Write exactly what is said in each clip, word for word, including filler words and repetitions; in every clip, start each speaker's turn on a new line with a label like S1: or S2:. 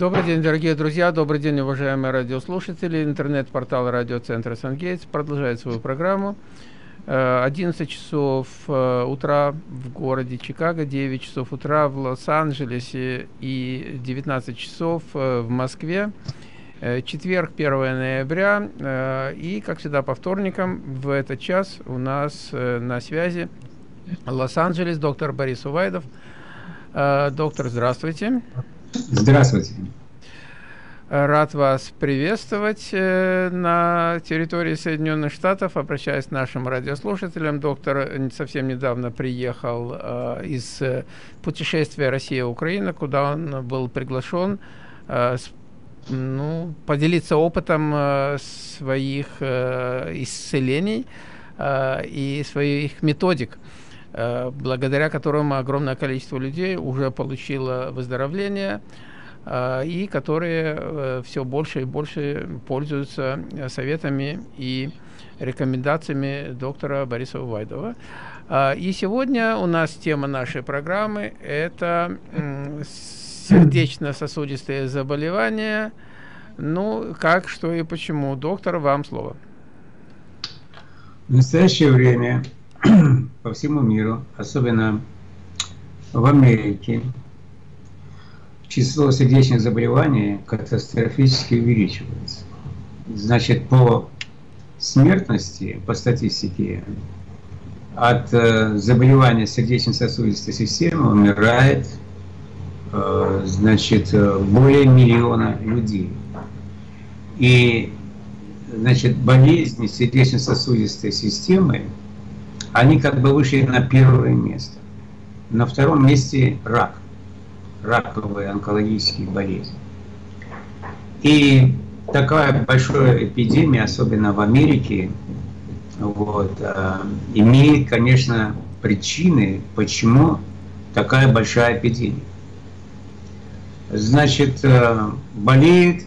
S1: Добрый день, дорогие друзья, добрый день, уважаемые радиослушатели. Интернет-портал радиоцентра «Сангейтс» продолжает свою программу. одиннадцать часов утра в городе Чикаго, девять часов утра в Лос-Анджелесе и девятнадцать часов в Москве. Четверг, первое ноября. И, как всегда, по вторникам в этот час у нас на связи Лос-Анджелес, доктор Борис Увайдов. Доктор, здравствуйте.
S2: Здравствуйте.
S1: Рад вас приветствовать на территории Соединенных Штатов. Обращаюсь к нашим радиослушателям. Доктор совсем недавно приехал из путешествия Россия-Украина, куда он был приглашен ну, поделиться опытом своих исцелений и своих методик, благодаря которым огромное количество людей уже получило выздоровление, и которые все больше и больше пользуются советами и рекомендациями доктора Бориса Увайдова. И сегодня у нас тема нашей программы – это сердечно-сосудистые заболевания. Ну, как, что и почему. Доктор, вам слово.
S2: В настоящее время по всему миру, особенно в Америке, число сердечных заболеваний катастрофически увеличивается. Значит, по смертности, по статистике, от э, заболевания сердечно-сосудистой системы умирает э, значит, более миллиона людей. И значит, болезни сердечно-сосудистой системы, они как бы вышли на первое место. На втором месте рак, раковые онкологические болезни. И такая большая эпидемия, особенно в Америке, вот, э, имеет, конечно, причины, почему такая большая эпидемия. Значит, э, болеет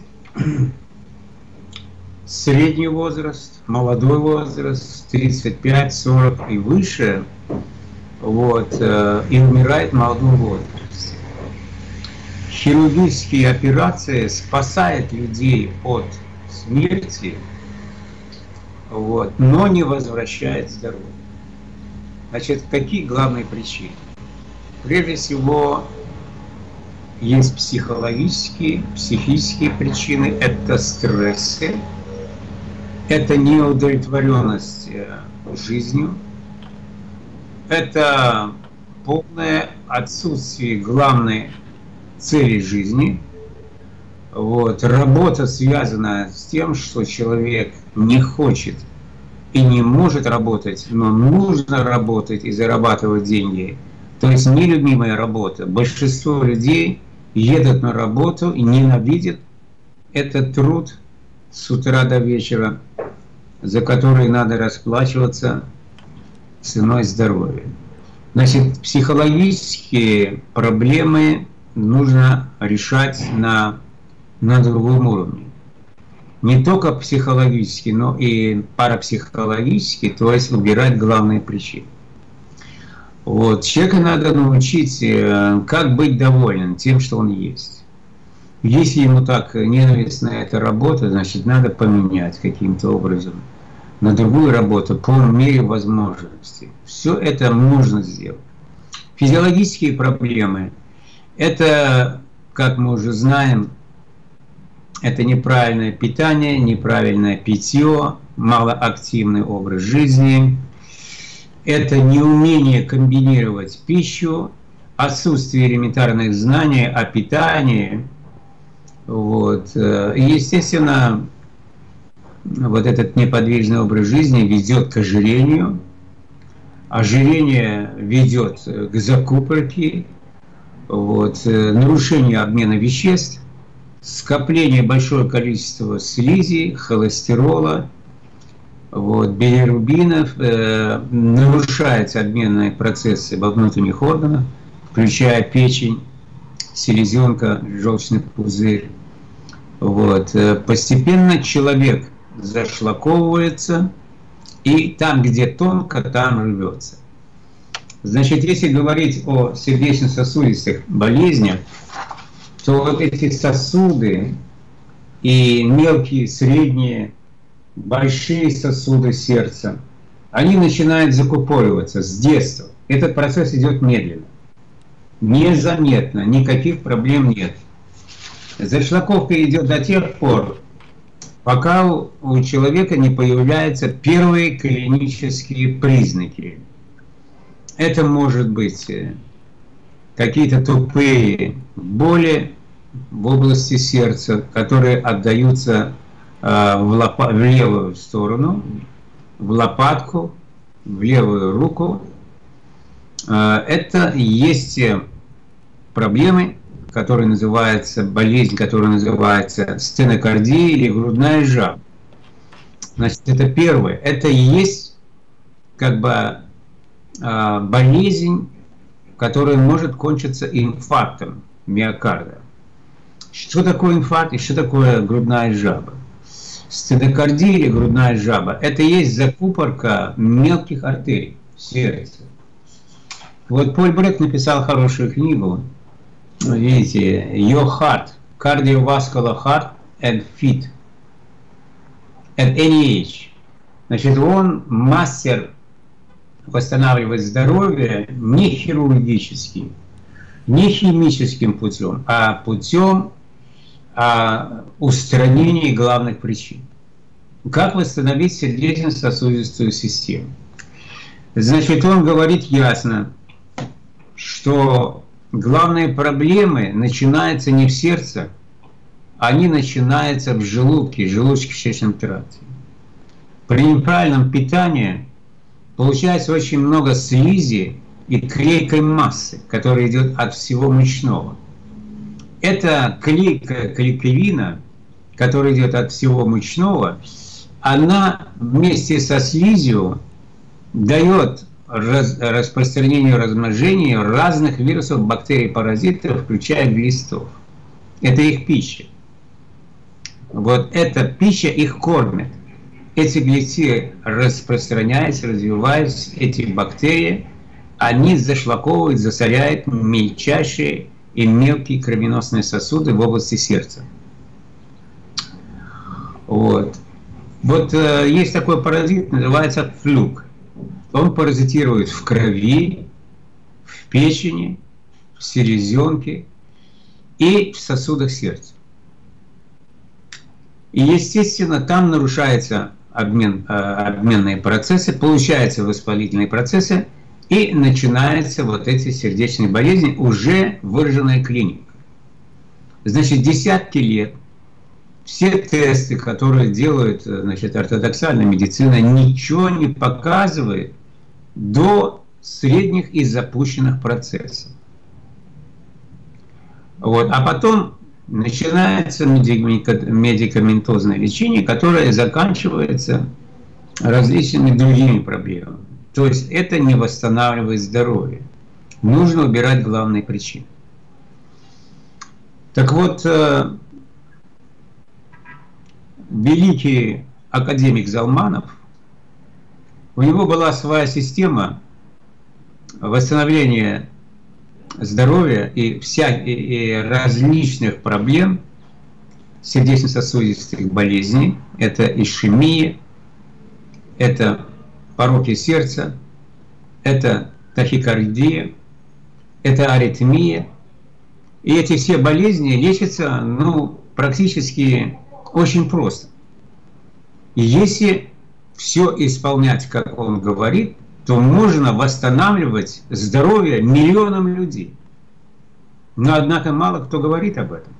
S2: средний возраст, молодой возраст, тридцать пять сорок и выше, вот, э, и умирает в молодом возрасте. Хирургические операции спасают людей от смерти, вот, но не возвращают здоровье. Значит, какие главные причины? Прежде всего, есть психологические, психические причины, это стрессы, это неудовлетворенность жизнью, это полное отсутствие главной цели жизни. Вот. Работа связана с тем, что человек не хочет и не может работать, но нужно работать и зарабатывать деньги. То есть нелюбимая работа. Большинство людей едут на работу и ненавидят этот труд с утра до вечера, за который надо расплачиваться ценой здоровья. Значит, психологические проблемы нужно решать на, на другом уровне. Не только психологически, но и парапсихологически, то есть убирать главные причины. Вот. Человека надо научить, как быть довольным тем, что он есть. Если ему так ненавистна эта работа, значит, надо поменять каким-то образом на другую работу по мере возможности. Все это можно сделать. Физиологические проблемы – это, как мы уже знаем, это неправильное питание, неправильное питье, малоактивный образ жизни, это неумение комбинировать пищу, отсутствие элементарных знаний о питании. Вот. И, естественно, вот этот неподвижный образ жизни ведет к ожирению. Ожирение ведет к закупорке, вот, нарушению обмена веществ, скопление большого количества слизи, холестерола, вот, билирубинов, э, нарушаются обменные процессы во внутренних органах, включая печень, селезенка, желчный пузырь. Вот. Постепенно человек зашлаковывается, и там, где тонко, там рвется. Значит, если говорить о сердечно-сосудистых болезнях, что вот эти сосуды и мелкие, средние, большие сосуды сердца, они начинают закупориваться с детства. Этот процесс идет медленно, незаметно, никаких проблем нет. Зашлаковка идет до тех пор, пока у человека не появляются первые клинические признаки. Это может быть какие-то тупые боли в области сердца, которые отдаются э, в, лопа- в левую сторону, в лопатку, в левую руку. Э, это есть проблемы, которые называются, болезнь, которая называется стенокардия или грудная жаба. Значит, это первое. Это и есть как бы э, болезнь, которая может кончиться инфарктом миокарда. Что такое инфаркт и что такое грудная жаба? Стенокардия или грудная жаба – это и есть закупорка мелких артерий в сердце. Вот Поль Брек написал хорошую книгу, видите, Your Heart, Cardiovascular Heart and Fit at any age. Значит, он мастер восстанавливать здоровье не хирургически, не химическим путем, а путем а, устранения главных причин. Как восстановить сердечно-сосудистую систему? Значит, он говорит ясно, что главные проблемы начинаются не в сердце, они начинаются в желудке, желудочно-кишечном тракте. При неправильном питании получается очень много слизи и клейкой массы, которая идет от всего мучного. Эта клейкая клейковина, которая идет от всего мучного, она вместе со слизью дает раз, распространение, размножение разных вирусов, бактерий, паразитов, включая глистов. Это их пища. Вот эта пища их кормит. Эти глисты распространяются, развиваются, эти бактерии, они зашлаковывают, засоряют мельчайшие и мелкие кровеносные сосуды в области сердца. Вот. Вот э, есть такой паразит, называется флюк. Он паразитирует в крови, в печени, в селезенке и в сосудах сердца. И, естественно, там нарушается обмен, э, обменные процессы, получаются воспалительные процессы, и начинаются вот эти сердечные болезни, уже выраженная клиника. Значит, десятки лет все тесты, которые делают, значит, ортодоксальная медицина, ничего не показывает до средних и запущенных процессов. Вот. А потом начинается медикаментозное лечение, которое заканчивается различными другими проблемами. То есть это не восстанавливает здоровье. Нужно убирать главные причины. Так вот, великий академик Залманов, у него была своя система восстановления здоровья и, вся, и, и различных проблем сердечно-сосудистых болезней. Это ишемия, это пороки сердца, это тахикардия, это аритмия. И эти все болезни лечатся, ну, практически очень просто. И если все исполнять, как он говорит, то можно восстанавливать здоровье миллионам людей. Но, однако, мало кто говорит об этом.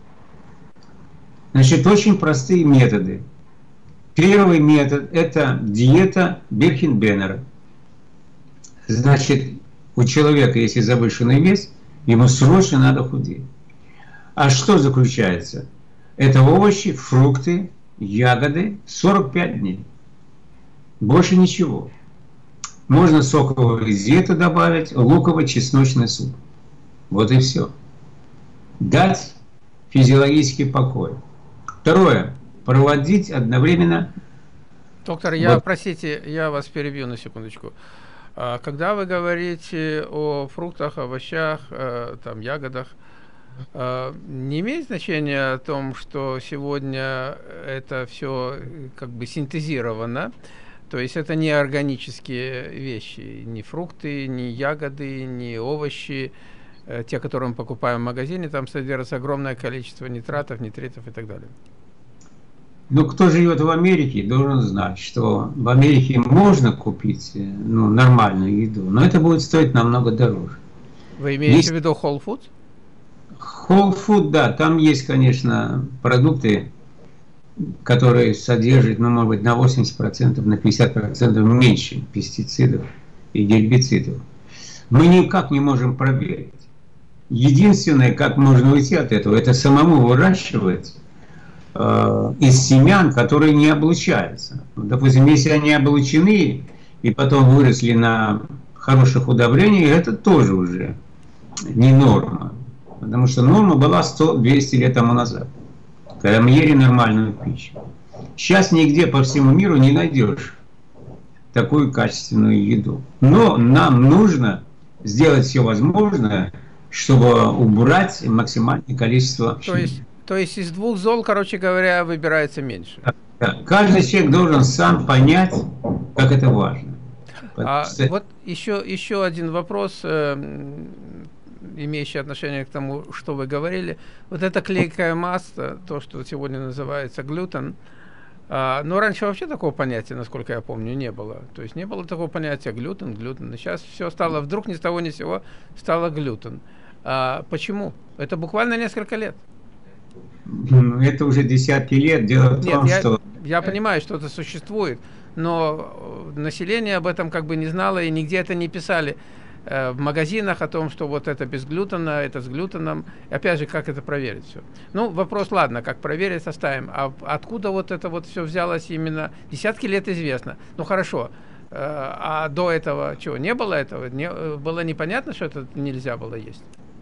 S2: Значит, очень простые методы. Первый метод – это диета Бирхенбеннера. Значит, у человека, если завышенный вес, ему срочно надо худеть. А что заключается? Это овощи, фрукты, ягоды, сорок пять дней. Больше ничего. Можно соковую диету добавить, луково-чесночный суп. Вот и все. Дать физиологический покой. Второе. Проводить одновременно...
S1: Доктор, я, вот. Простите, я вас перебью на секундочку. Когда вы говорите о фруктах, овощах, там, ягодах, Не имеет значения о том, что сегодня это все как бы синтезировано, то есть это не органические вещи, ни фрукты, ни ягоды, ни овощи, те, которые мы покупаем в магазине, там содержится огромное количество нитратов, нитритов и так далее.
S2: Ну, кто живет в Америке, должен знать, что в Америке можно купить, ну, нормальную еду, но это будет стоить намного дороже.
S1: Вы имеете есть... в виду Whole Foods?
S2: Whole Food, да, там есть, конечно, продукты, которые содержат, ну, может быть, на восемьдесят процентов, на пятьдесят процентов меньше пестицидов и гербицидов. Мы никак не можем проверить. Единственное, как можно уйти от этого, это самому выращивать э, из семян, которые не облучаются. Допустим, если они облучены и потом выросли на хороших удобрениях, это тоже уже не норма. Потому что норма была сто-двести лет тому назад, когда мы ели нормальную пищу. Сейчас нигде по всему миру не найдешь такую качественную еду. Но нам нужно сделать все возможное, чтобы убрать максимальное количество.
S1: То есть, то есть из двух зол, короче говоря, выбирается меньше.
S2: Да, да. Каждый человек должен сам понять, как это важно.
S1: А, что... Вот еще, еще один вопрос, э, имеющий отношение к тому, что вы говорили. Вот эта клейкая масса, то, что сегодня называется глютен, э, но раньше вообще такого понятия, насколько я помню, не было. То есть не было такого понятия глютен, глютен. И сейчас все стало, вдруг ни с того ни с сего стало глютен. А почему? Это буквально несколько лет.
S2: Это уже десятки лет. Дело в том,
S1: Нет, я,
S2: что...
S1: я понимаю, что это существует, но население об этом как бы не знало, и нигде это не писали э, в магазинах о том, что вот это без глютена, это с глютеном. И опять же, как это проверить все? Ну, вопрос, ладно, как проверить, оставим. А откуда вот это вот все взялось именно? Десятки лет известно. Ну, хорошо. Э, а до этого чего? Не было этого? Не, было непонятно, что это нельзя было есть?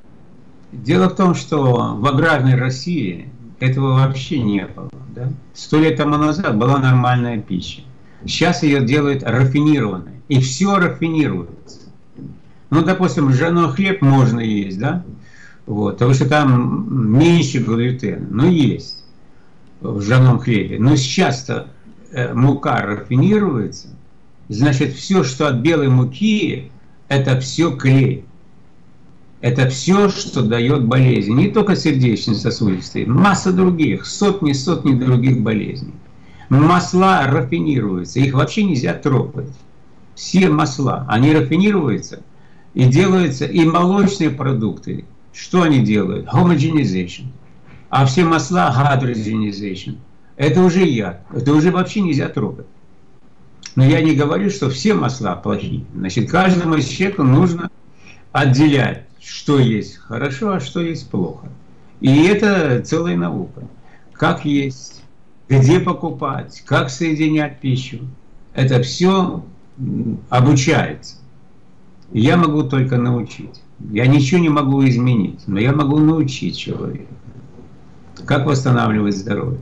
S2: Дело в том, что в аграрной России этого вообще не было. Да? Сто лет тому назад была нормальная пища. Сейчас ее делают рафинированной. И все рафинируется. Ну, допустим, ржаной хлеб можно есть, да? Вот, потому что там меньше глютена. Но есть в ржаном хлебе. Но сейчас-то э, мука рафинируется. Значит, все, что от белой муки, это все клей. Это все, что дает болезни. Не только сердечно-сосудистые, масса других, сотни-сотни других болезней. Масла рафинируются, их вообще нельзя трогать. Все масла, они рафинируются и делаются, и молочные продукты. Что они делают? Homogenization. А все масла hydrogenization. Это уже яд, это уже вообще нельзя трогать. Но я не говорю, что все масла плохие. Значит, каждому человеку нужно отделять, что есть хорошо, а что есть плохо. И это целая наука. Как есть, где покупать, как соединять пищу. Это все обучается. Я могу только научить. Я ничего не могу изменить, но я могу научить человека, как восстанавливать здоровье.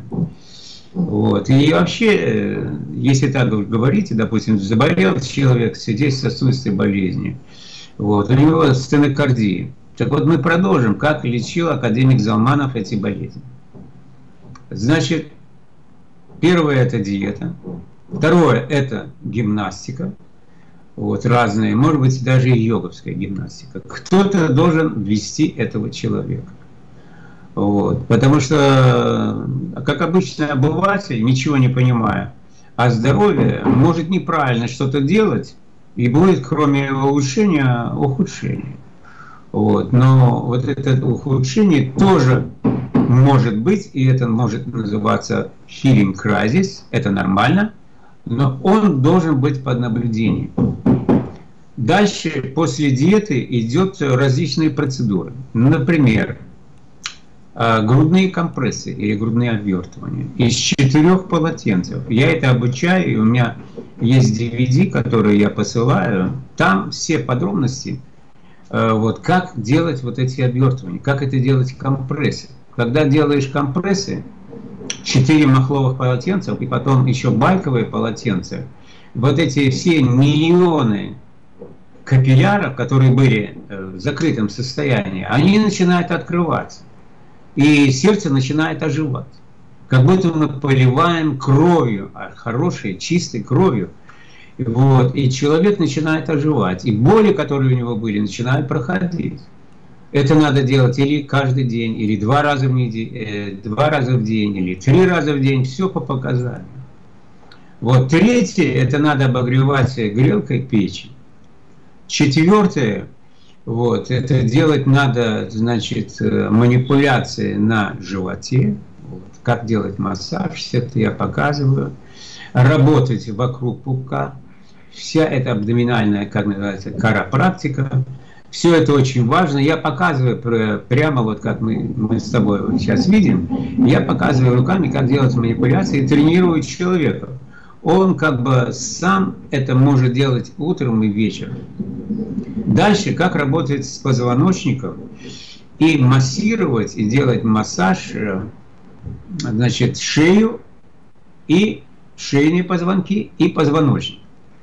S2: Вот. И вообще, если так говорите, допустим, заболел человек с сердечно-сосудистой болезнью, вот, у него стенокардия. Так вот, мы продолжим, как лечил академик Залманов эти болезни. Значит, первое – это диета. Второе – это гимнастика. Вот, разные, может быть, даже и йоговская гимнастика. Кто-то должен вести этого человека. Вот, потому что, как обычный обыватель, ничего не понимая о здоровье, может неправильно что-то делать, и будет, кроме улучшения, ухудшение. Вот. Но вот это ухудшение тоже может быть, и это может называться healing crisis, это нормально, но он должен быть под наблюдением. Дальше, после диеты, идет различные процедуры. Например, грудные компрессы или грудные обвертывания из четырех полотенцев. Я это обучаю, и у меня есть ди ви ди, который я посылаю. Там все подробности, вот, как делать вот эти обвертывания, как это делать компрессы. Когда делаешь компрессы, четыре махловых полотенца и потом еще байковые полотенца, вот эти все миллионы капилляров, которые были в закрытом состоянии, они начинают открываться. И сердце начинает оживать. Как будто мы поливаем кровью, хорошей, чистой кровью. Вот, и человек начинает оживать. И боли, которые у него были, начинают проходить. Это надо делать или каждый день, или два раза в неделю, э, два раза в день, или три раза в день. Все по показаниям. Вот. Третье, это надо обогревать грелкой печень. Четвертое, вот, это делать надо, значит, манипуляции на животе. Вот. Как делать массаж, все это я показываю. Работать вокруг пупка. Вся эта абдоминальная, как называется, карапрактика. Все это очень важно. Я показываю прямо вот как мы, мы с тобой вот сейчас видим. Я показываю руками, как делать манипуляции и тренирую человека. Он как бы сам это может делать утром и вечером. Дальше, как работать с позвоночником и массировать, и делать массаж, значит, шею и шейные позвонки и позвоночник.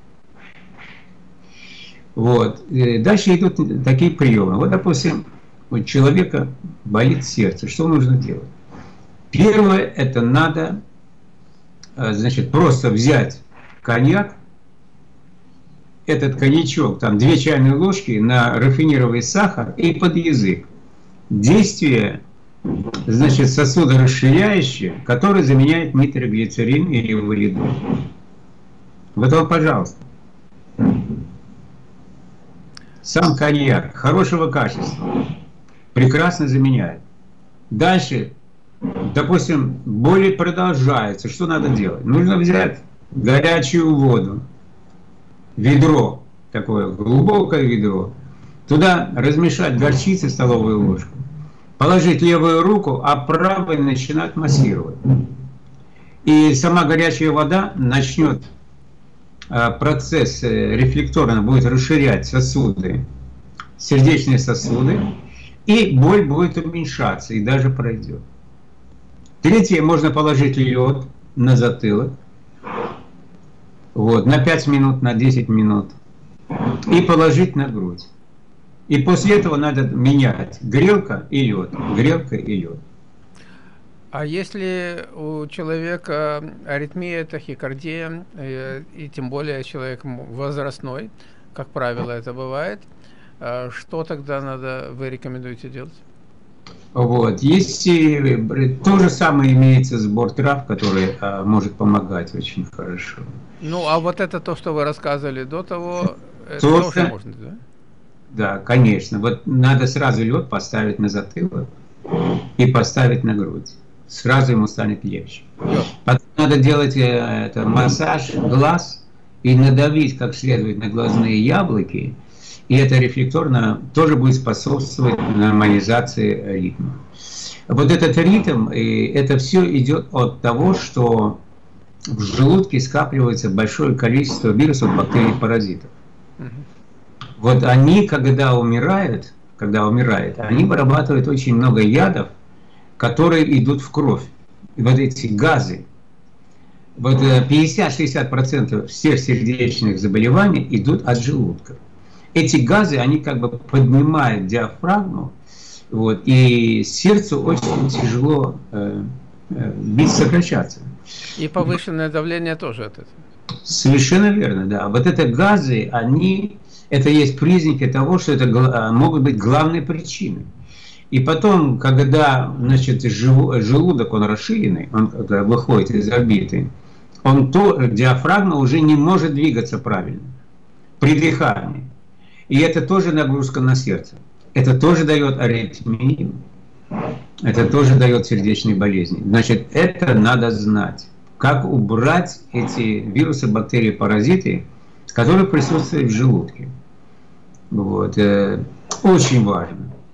S2: Вот. Дальше идут такие приемы. Вот, допустим, у человека болит сердце. Что нужно делать? Первое, это надо, значит, просто взять коньяк, этот коньячок, там две чайные ложки на рафинированный сахар и под язык. Действие, значит, сосудорасширяющее, которое заменяет нитроглицерин или валидол. Вот вам, пожалуйста. Сам коньяк хорошего качества прекрасно заменяет. Дальше, допустим, боли продолжаются. Что надо делать? Нужно взять горячую воду, ведро, такое глубокое ведро, туда размешать горчицу столовую ложку, положить левую руку, а правой начинать массировать. И сама горячая вода начнет процесс рефлекторно, будет расширять сосуды, сердечные сосуды, и боль будет уменьшаться и даже пройдет. Третье, можно положить лед на затылок, вот, на пять минут, на десять минут, и положить на грудь. И после этого надо менять грелка и лед, грелка и лед.
S1: А если у человека аритмия, тахикардия, и, и тем более человек возрастной, как правило это бывает, что тогда надо, вы рекомендуете делать?
S2: Вот. Есть то же самое, имеется сбор трав, который а, может помогать очень хорошо.
S1: Ну, а вот это то, что вы рассказывали до того, это
S2: то,
S1: тоже можно, да?
S2: Да, конечно. Вот надо сразу лед поставить на затылок и поставить на грудь. Сразу ему станет легче. Потом надо делать это, массаж глаз и надавить как следует на глазные яблоки. И это рефлекторно тоже будет способствовать нормализации ритма. Вот этот ритм, и это все идет от того, что в желудке скапливается большое количество вирусов, бактерий, паразитов. Вот они, когда умирают, когда умирают, они вырабатывают очень много ядов, которые идут в кровь. И вот эти газы, вот пятьдесят-шестьдесят процентов всех сердечных заболеваний идут от желудка. Эти газы, они как бы поднимают диафрагму, вот, и сердцу очень тяжело э, э, биться, сокращаться.
S1: И повышенное давление тоже от этого.
S2: Совершенно верно, да. Вот это газы, они, это есть признаки того, что это могут быть главной причиной. И потом, когда, значит, желудок, он расширенный, он когда выходит из орбиты, он то, диафрагма уже не может двигаться правильно при дыхании. И это тоже нагрузка на сердце. Это тоже дает аритмию. Это тоже дает сердечные болезни. Значит, это надо знать. Как убрать эти вирусы, бактерии, паразиты, которые присутствуют в желудке. Вот. Очень важно.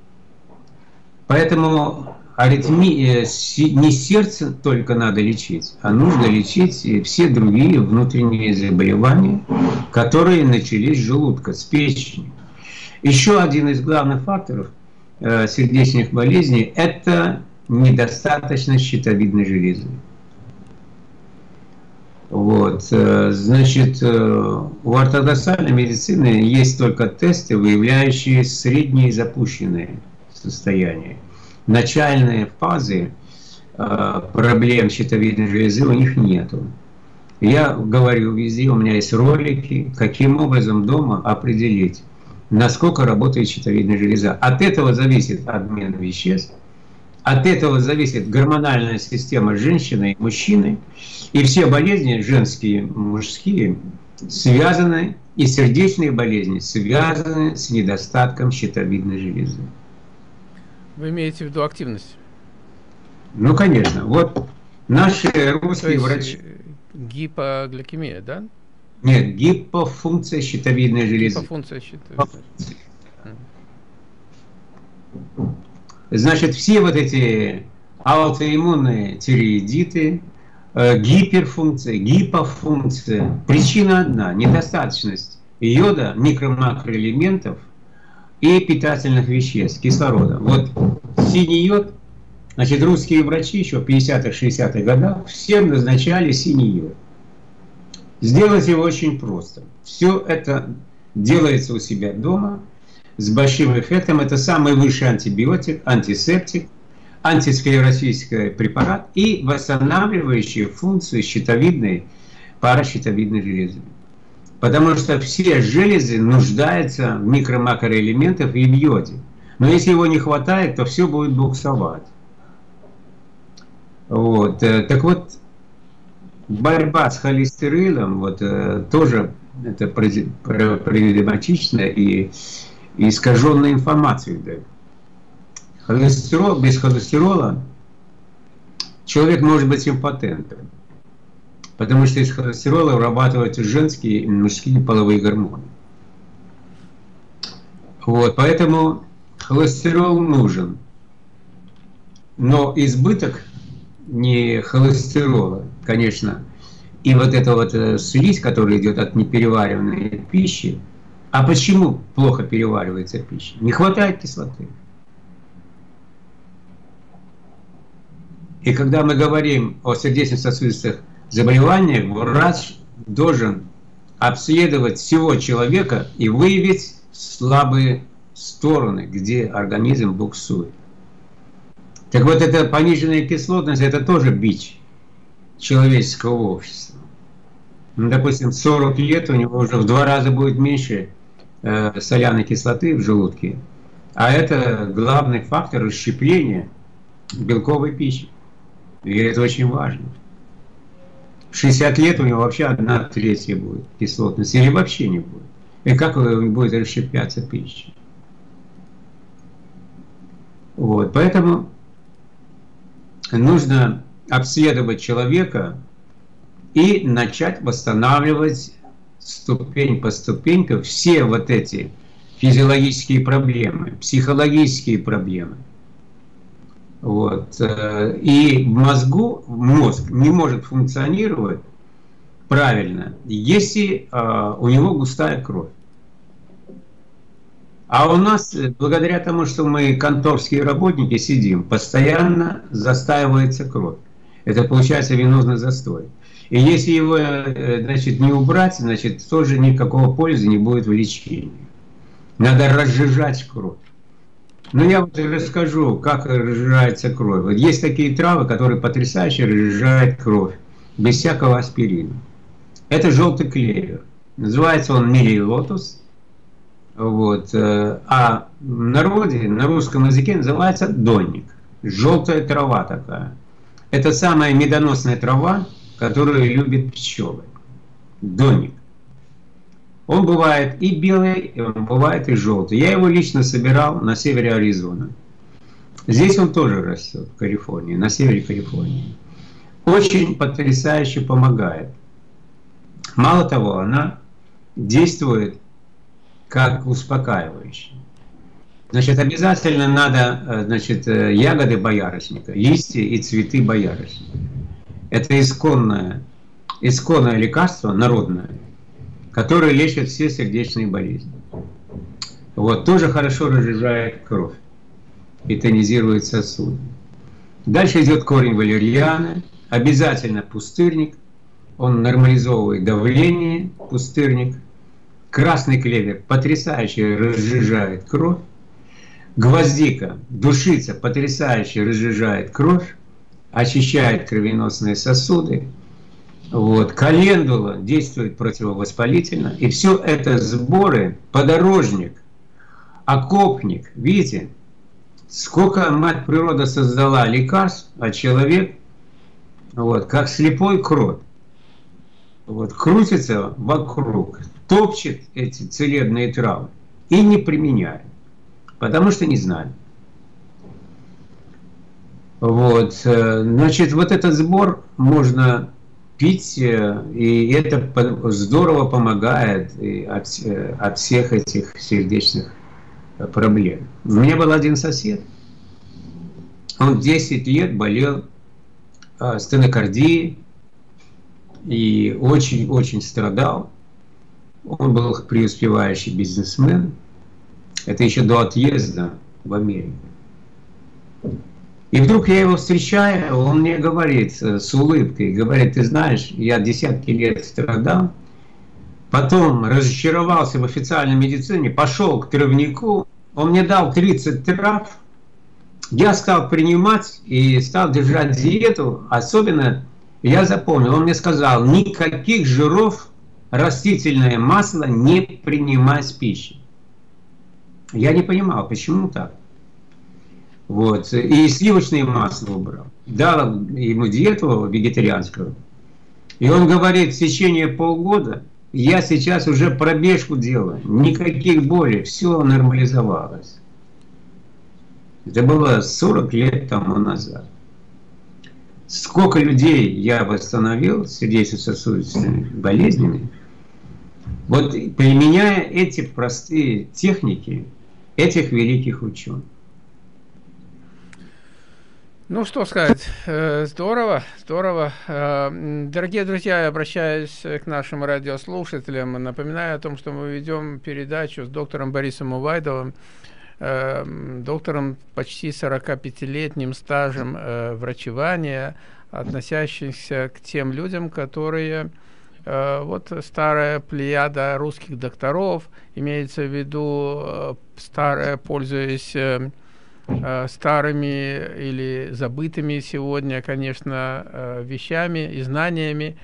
S2: Поэтому аритмия, не сердце только надо лечить, а нужно лечить и все другие внутренние заболевания, которые начались с желудка, с печени. Еще один из главных факторов э, сердечных болезней – это недостаточность щитовидной железы. Вот, значит, у ортодоксальной медицины есть только тесты, выявляющие средние запущенные состояния. Начальные фазы проблем щитовидной железы у них нету. Я говорю везде, у меня есть ролики, каким образом дома определить, насколько работает щитовидная железа. От этого зависит обмен веществ, от этого зависит гормональная система женщины и мужчины. И все болезни, женские, мужские, связаны, и сердечные болезни связаны с недостатком щитовидной железы.
S1: Вы имеете в виду активность?
S2: Ну, конечно. Вот наши русские врачи...
S1: Гипогликемия, да?
S2: Нет, гипофункция щитовидной железы.
S1: Гипофункция щитовидной.
S2: Значит, все вот эти аутоиммунные тиреидиты, э, гиперфункция, гипофункция. Причина одна – недостаточность йода, микро-макроэлементов и питательных веществ, кислорода. Вот синий йод, значит, русские врачи еще в пятидесятых-шестидесятых годах всем назначали синий йод. Сделать его очень просто. Все это делается у себя дома с большим эффектом. Это самый высший антибиотик, антисептик, антисклеротический препарат и восстанавливающий функцию щитовидной, паращитовидной железы. Потому что все железы нуждаются в микро-макроэлементах и в йоде. Но если его не хватает, то все будет буксовать. Вот. Так вот, борьба с холестерином вот, тоже это проблематично и искаженная информация дает. Холестерол, без холестерола человек может быть импотентом, потому что из холестерола вырабатываются женские и мужские половые гормоны. Вот, поэтому холестерол нужен, но избыток не холестерола, конечно, и вот эта вот слизь, которая идет от неперевариваемой пищи. А почему плохо переваривается пища? Не хватает кислоты. И когда мы говорим о сердечно-сосудистых заболеваниях, врач должен обследовать всего человека и выявить слабые стороны, где организм буксует. Так вот, эта пониженная кислотность – это тоже бич человеческого общества. Ну, допустим, сорок лет у него уже в два раза будет меньше э, соляной кислоты в желудке, а это главный фактор расщепления белковой пищи. И это очень важно. В шестьдесят лет у него вообще одна третья будет кислотность, или вообще не будет. И как будет расщепляться пища? Вот, поэтому нужно обследовать человека и начать восстанавливать ступень по ступеньке все вот эти физиологические проблемы, психологические проблемы. Вот. И в мозгу, мозг не может функционировать правильно, если у него густая кровь. А у нас, благодаря тому, что мы конторские работники сидим, постоянно застаивается кровь. Это получается венозный застой. И если его, значит, не убрать, значит, тоже никакого пользы не будет в лечении. Надо разжижать кровь. Но я вот расскажу, как разжижается кровь. Вот есть такие травы, которые потрясающе разжижают кровь, без всякого аспирина. Это желтый клевер. Называется он милий лотос. Вот. А в народе, на русском языке называется донник. Желтая трава такая. Это самая медоносная трава, которую любят пчелы. Донник. Он бывает и белый, и он бывает и желтый. Я его лично собирал на севере Аризоны. Здесь он тоже растет, в Калифорнии, на севере Калифорнии. Очень потрясающе помогает. Мало того, она действует как успокаивающий. Значит, обязательно надо, значит, ягоды боярышника, листья и цветы боярышника. Это исконное, исконное лекарство, народное, которое лечит все сердечные болезни. Вот, тоже хорошо разжижает кровь и тонизирует сосуды. Дальше идет корень валерьяны, обязательно пустырник, Он нормализовывает давление, пустырник. Красный клевер потрясающе разжижает кровь. Гвоздика, душица потрясающе разжижает кровь, очищает кровеносные сосуды. Вот. Календула действует противовоспалительно. И все это сборы, подорожник, окопник. Видите, сколько мать природа создала лекарств, а человек, вот, как слепой крот, вот, крутится вокруг, топчет эти целебные травы и не применяет, потому что не знали. Вот, значит, вот этот сбор можно пить, и это здорово помогает от, от всех этих сердечных проблем. У меня был один сосед, он десять лет болел стенокардией и очень-очень страдал. Он был преуспевающий бизнесмен. Это еще до отъезда в Америку. И вдруг я его встречаю, он мне говорит с улыбкой, говорит: ты знаешь, я десятки лет страдал, потом разочаровался в официальной медицине, пошел к травнику, он мне дал тридцать трав, я стал принимать и стал держать диету, особенно я запомнил, он мне сказал: никаких жиров, растительное масло не принимай с пищей. Я не понимал, почему так. Вот. И сливочное масло убрал. Дал ему диету вегетарианскую. И он говорит: в течение полгода я сейчас уже пробежку делаю. Никаких болей. Все нормализовалось. Это было сорок лет тому назад. Сколько людей я восстановил с сердечно-сосудистыми болезнями. Вот применяя эти простые техники этих великих ученых.
S1: Ну, что сказать, здорово, здорово. Дорогие друзья, я обращаюсь к нашим радиослушателям, напоминаю о том, что мы ведем передачу с доктором Борисом Увайдовым, доктором почти сорокапятилетним стажем врачевания, относящимся к тем людям, которые, вот старая плеяда русских докторов, имеется в виду старая, пользуясь старыми или забытыми сегодня, конечно, вещами и знаниями.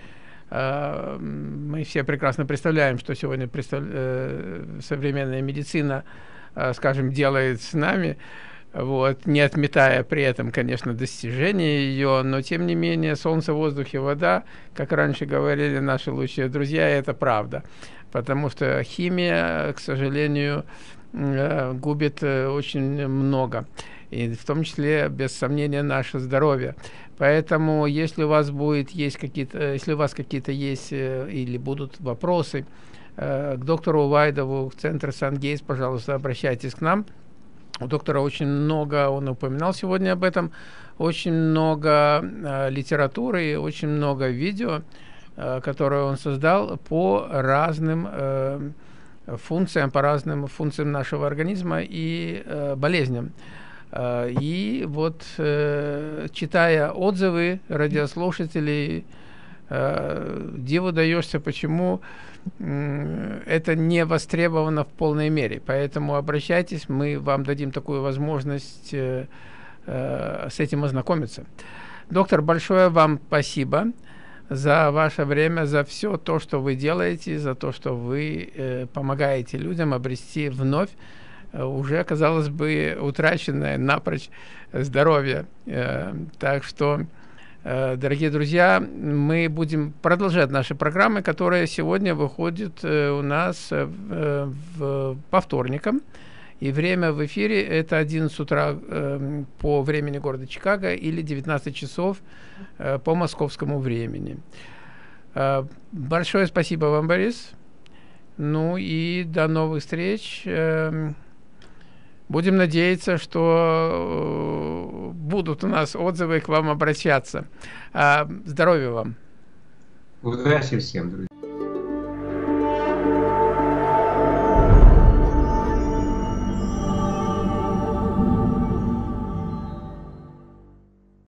S1: Мы все прекрасно представляем, что сегодня представ... современная медицина, скажем, делает с нами, вот, не отметая при этом, конечно, достижения ее, но тем не менее солнце, воздух и вода, как раньше говорили наши лучшие друзья, это правда, потому что химия, к сожалению, губит очень много, и в том числе, без сомнения, наше здоровье. Поэтому, если у вас будет есть какие-то, если у вас какие-то есть или будут вопросы к доктору Увайдову, в центр Сан-Гейтс, пожалуйста, обращайтесь к нам. У доктора очень много, он упоминал сегодня об этом, очень много литературы, очень много видео, которые он создал по разным функциям, по разным функциям нашего организма и э, болезням. Э, и вот, э, читая отзывы радиослушателей, э, диву даешься, почему э, это не востребовано в полной мере. Поэтому обращайтесь, мы вам дадим такую возможность э, э, с этим ознакомиться. Доктор, большое вам спасибо за ваше время, за все то, что вы делаете, за то, что вы э, помогаете людям обрести вновь э, уже, казалось бы, утраченное напрочь здоровье. Э, так что, э, дорогие друзья, мы будем продолжать наши программы, которые сегодня выходят э, у нас э, в, по вторникам. И время в эфире это одиннадцать утра э, по времени города Чикаго или девятнадцать часов э, по московскому времени. Э, большое спасибо вам, Борис. Ну и до новых встреч. Э, будем надеяться, что э, будут у нас отзывы, к вам обращаться. Э, здоровья вам.
S2: Удачи всем, друзья.